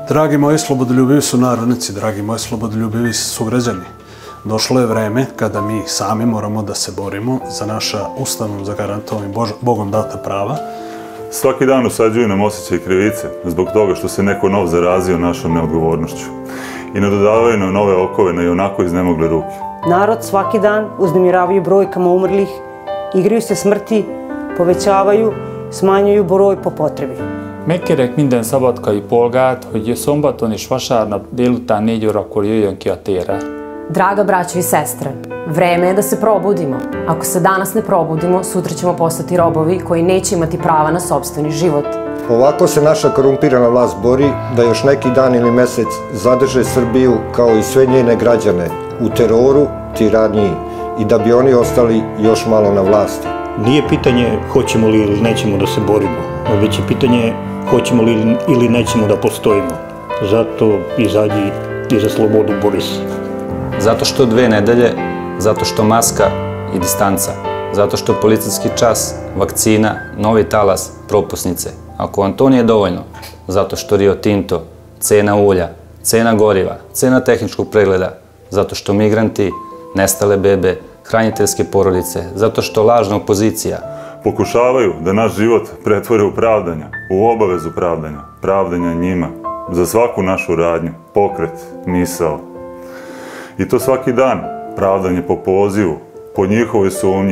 Dragi moji slobodoljubivi sunarodnici, dragi moji slobodoljubivi sugrađani, došlo je vreme kada mi sami moramo da se borimo za naša ustavom zagarantovana Bogom data prava. Svaki dan usađuju nam osjećaj krivice zbog toga što se neko nov zarazio našom neodgovornošću i ne dodavaju nam nove okove na ionako iznemogle ruke. Narod svaki dan uznemiravaju brojkama umrlih, igraju se smrti, povećavaju, smanjuju broj po potrebi. Megkérek minden szabadkai polgárt, hogy szombaton és vasárnap délután 4 órakor jöjjön ki a térre. Draga braćo i sestre, vreme je da se probudimo. Ako se danas ne probudimo, sutra ćemo postati robovi koji neće imati prava na sopstveni život. Ovako se naša korumpirana vlast bori da još neki dan ili mesec zadrže Srbiju kao i sve njene građane u teroru, tiraniji i da bi oni ostali još malo na vlasti. Nije pitanje hoćemo li ili nećemo da se borimo, već je pitanje hoćemo li ili nećemo da postojimo. Zato izađi i za slobodu bori se. Zato što 2 nedelje, zato što maska i distanca, zato što policijski čas, vakcina, novi talas, propusnice. Ako vam to nije dovoljno, zato što Rio Tinto, cena ulja, cena goriva, cena tehničkog pregleda, zato što migranti, nestale bebe, hraniteljske porodice, zato što lažna opozicija Pokušavaju da naš život pretvore u pravdanja, u obavezu pravdanja, pravdanja njima, za svaku našu radnju, pokret, misao. I to svaki dan, pravdanje po pozivu, po njihovoj sumnji.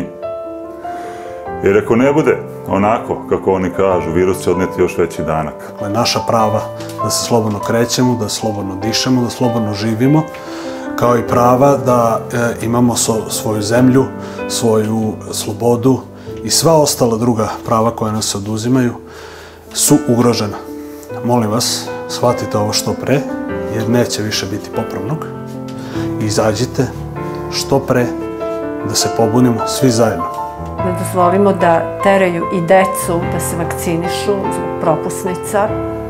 Jer ako ne bude onako, kako oni kažu, virus će odneti još veći danak. Naša prava da se slobodno krećemo, da slobodno dišemo, da slobodno živimo, kao i prava da imamo svoju zemlju, svoju slobodu i sva ostala druga prava koja nas se oduzimaju su ugrožena. Molim vas, shvatite ovo što pre, jer neće više biti popravnog. Izađite što pre da se pobunimo svi zajedno. Ne dozvolimo da teraju i decu da se vakcinišu zbog propusnica,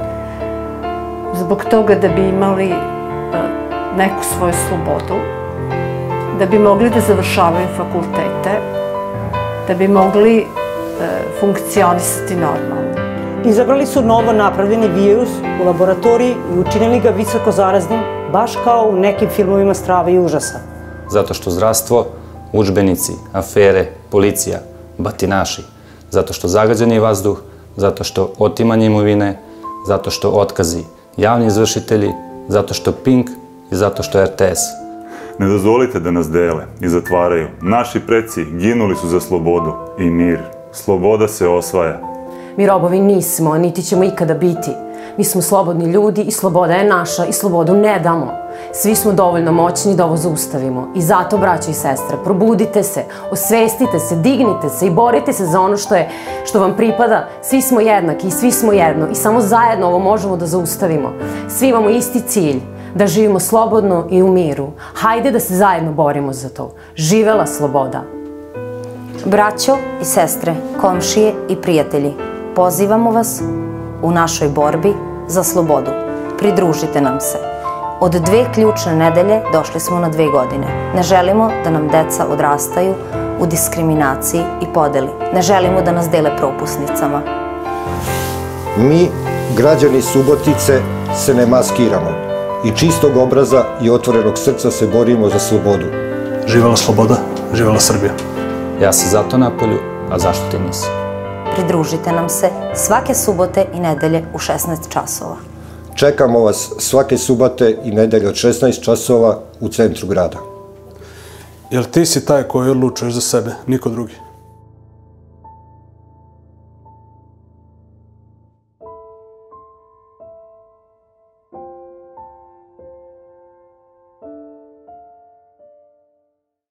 zbog toga da bi imali neku svoju slobodu, da bi mogli da završavaju fakultete, da bi mogli funkcionisati normalno. Izabrali su novo napravljeni virus u laboratoriji i učinili ga visoko zaraznim, baš kao u nekim filmovima strave i užasa. zato što zdravstvo, udžbenici, afere, policija, batinaši, zato što zagađeni vazduh, zato što otimanje imovine, zato što otkazi, javni izvršitelji, zato što Pink i zato što RTS. Ne dozvolite da nas dele i zatvaraju. Naši preci ginuli su za slobodu i mir. Sloboda se osvaja. Mi robovi nismo, niti ćemo ikada biti. Mi smo slobodni ljudi i sloboda je naša i slobodu ne damo. Svi smo dovoljno moćni da ovo zaustavimo. I zato, braćo i sestre, probudite se, osvestite se, dignite se i borite se za ono što vam pripada. Svi smo jednaki i svi smo jedno i samo zajedno ovo možemo da zaustavimo. Svi imamo isti cilj, da živimo slobodno i u miru. Hajde da se zajedno borimo za to. Živela sloboda! Braćo i sestre, komšije i prijatelji, pozivamo vas u našoj borbi za slobodu. Pridružite nam se. Od 2 ključne nedelje došli smo na 2 godine. Ne želimo da nam deca odrastaju u diskriminaciji i podeli. Ne želimo da nas dele propusnicama. Mi, građani Subotice, se ne maskiramo i čistog obraza i otvorenog srca se borimo za slobodu. Živela sloboda, živela Srbija. Ja sam zato na polju, a zašto ti nisi? Pridružite nam se svake subote i nedelje u 16 časova. Čekamo vas svake subote i nedelje od 16 časova u centru grada. Jer ti si taj koji odlučuješ za sebe, niko drugi.